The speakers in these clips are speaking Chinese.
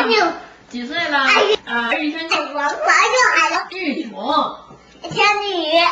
几岁了？啊，一生我马上来了。 玉虫。 天地鱼。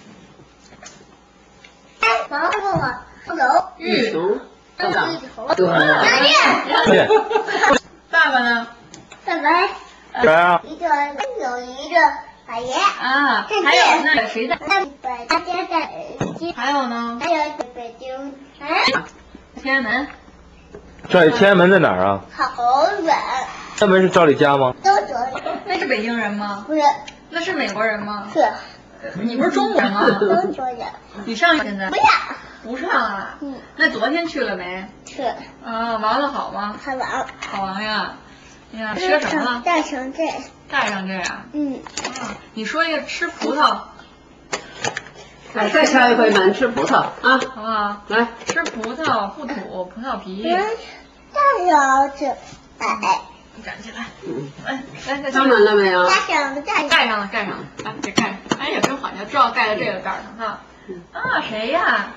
毛问我有玉虫。 玉虫。 对。 对。爸爸呢？ 爸爸。 谁啊？ 有一个老爷。 啊，还有那谁在？ 大家在。 还有呢？ 还有北京。 天安门。 天安门在哪儿啊？ 好远。 天安门是赵丽佳吗？ 都走。 那是北京人吗？ 不是。 那是美国人吗？ 是。 你不是中国人吗？ 中国人。 你上现在？ 不要。 不上啊？那昨天去了没？ 去。 啊，玩的好吗？ 还玩。 好玩呀。哎呀，吃什么了？ 带上这。 带上这呀？ 啊， 你说一个吃葡萄。 来，再挑一回门，吃葡萄啊， 好不好？ 来， 吃葡萄不吐葡萄皮。 带上这。哎。 你站起来。来， 敲门了没有？ 盖上了，来，给盖上。哎呀，真好，你要知道盖在这个盖上哈。啊，谁呀？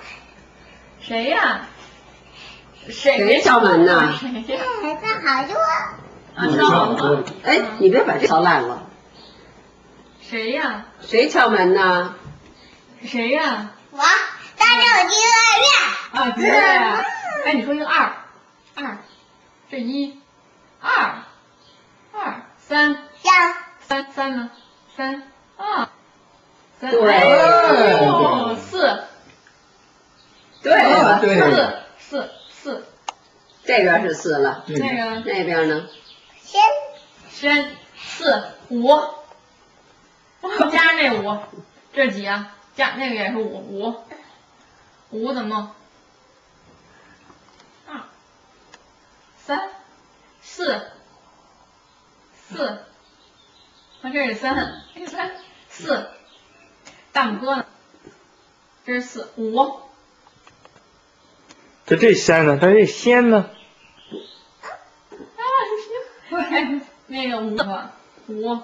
谁敲门呢？ 谁呀？ 上好多。 啊，敲好多。 哎，你别把这敲烂了。 谁呀？ 谁敲门呢？ 谁呀？ 我大手机外面。 啊，对呀。哎，你说一个二，这1、2、3，三呢？3啊，3 对 ，4， 对， 四， 这边是4了， 那边呢？ 先4、5，加上这5，这是几啊？加那个也是5怎么弄？2、3、4，那这是3，4，大拇哥呢？这是4、5。 这仙呢？这仙呢？ 啊，那个5，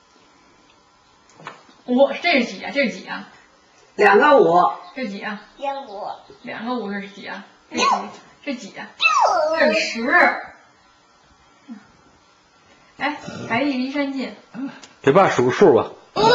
这是几啊？ 两个5， 这是几啊 2个5， 2个5是几啊？这几啊？这是10。哎，白日依山尽。 给爸数个数吧。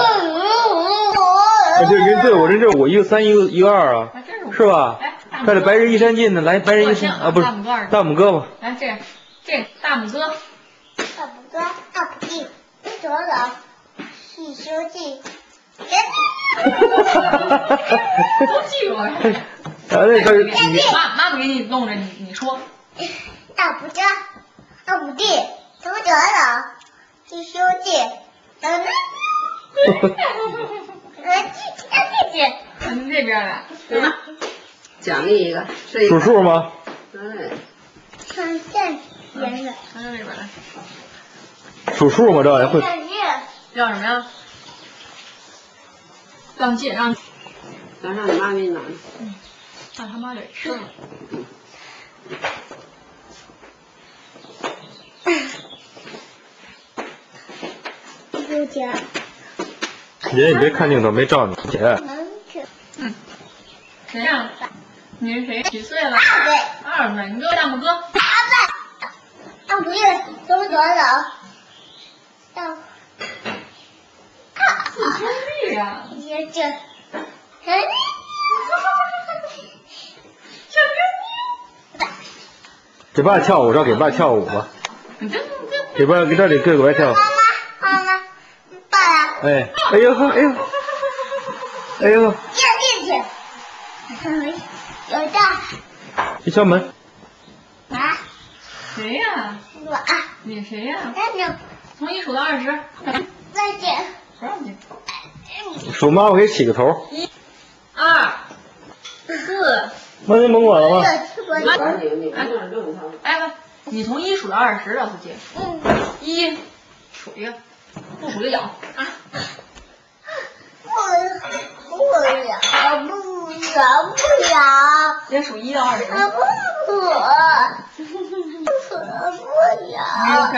对，我这5，一个3，一个2啊，是吧？看这白日依山尽呢，来，白日依山啊，不是大拇哥吧？ 来，这大拇哥。 大拇弟，左手，细修记。 都记住了。妈妈给你弄着，你说。 大拇弟，左手，细修记。 你这边来。 奖励一个， 数数吗？ 看这边的。 看这边来。 数数吗？这会。 要什么呀？让借让你妈给你拿。 让他妈给吃了。 姐， 爷，你别看镜头，没照你。姐。 谁呀？你是谁？几岁了？2岁。你给我大拇哥。 大拇弟，左手。 4兄弟呀。 给爸跳舞，给爸跳舞吧。给爸给这里给爸跳。 妈妈，爸爸。 哎呦。 进去。有的。 一敲门。 啊？ 谁呀？ 我。 你谁呀？ 从 1数到20。 再见。 不让进。 数妈，我给起个头。 1、2、4。 妈，您甭管了吗？ 哎，你从1数到20，老司机。1，数一个，不数就咬啊。 不咬。 先数1到20。 不咬。